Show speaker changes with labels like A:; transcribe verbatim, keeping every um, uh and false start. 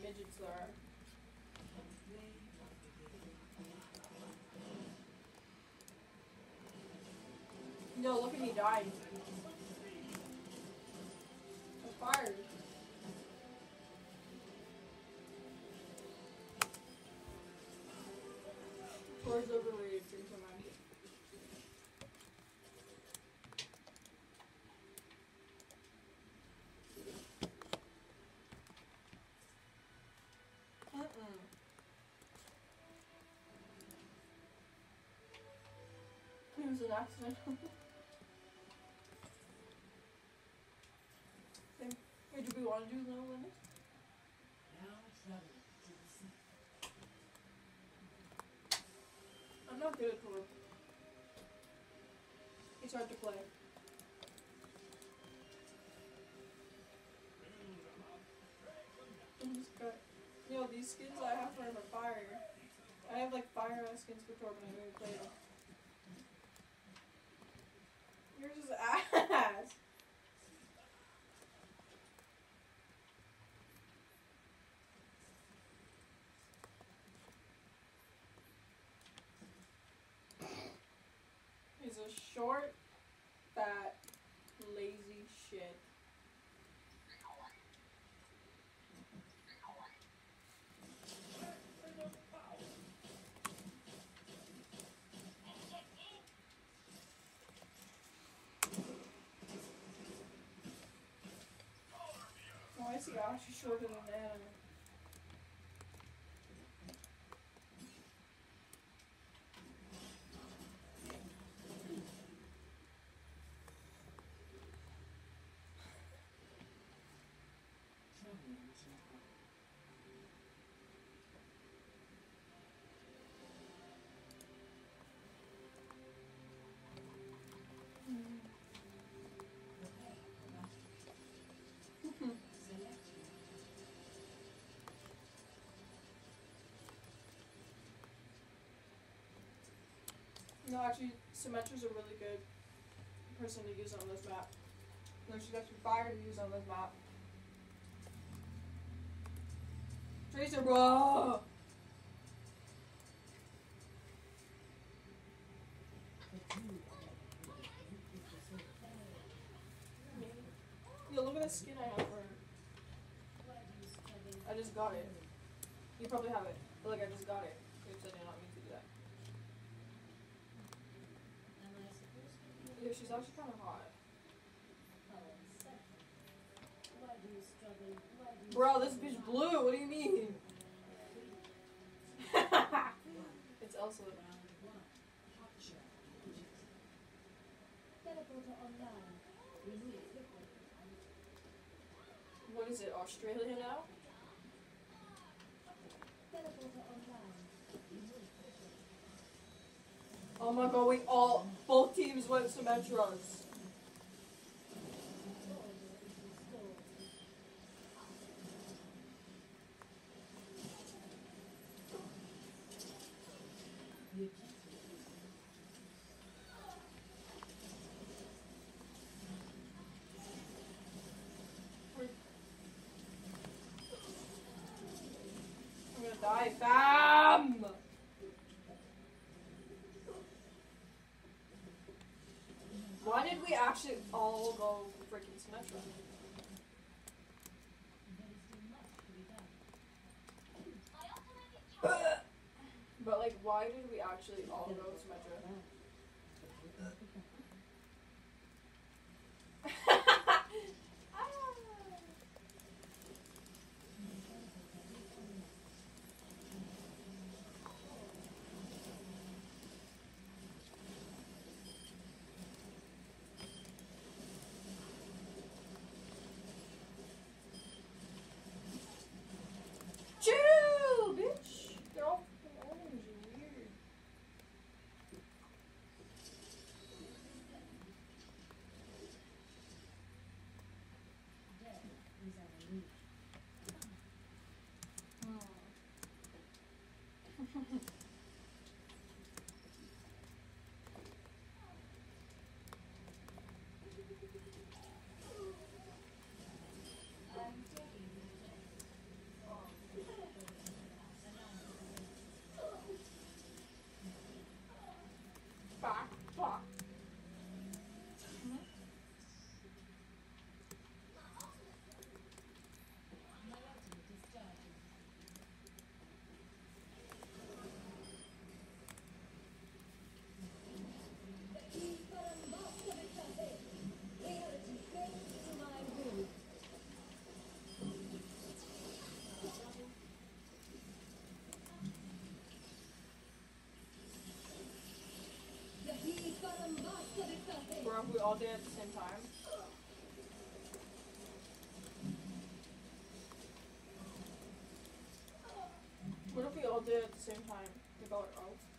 A: midgets there are. No, look at me dying. I'm fired. Tor's overrated, drink some mine. Mm-mm. It was an accident. Hey, do we want to do no limit? I'm not good at Tor. It's hard to play. I'm just got, you know, these skins I have for him are fire. I have like fire ass skins for Tor, but I don't play them. You're just ass. He's a short, fat, lazy shit. Why is he actually shorter than that? No, actually, Symmetra's a really good person to use on this map. No, she's actually fire to use on this map. Tracer, bro! Yo, look at the skin I have for her. I just got it. You probably have it, but like I just got it. Oops, I did not mean to do that. Yeah, she's actually kind of hot. Bro, this bitch blue. What do you mean? It's Elsa. What is it? Australia now? Oh my god, we all, both teams went Symmetras. I'm gonna die, fam! Why did we actually all go freaking Symmetra? But like, why did we actually all go Symmetra? Chill, bitch! They're all fucking orange and weird. Or if we all did it at the same time. What if we all did it at the same time? Like all at once?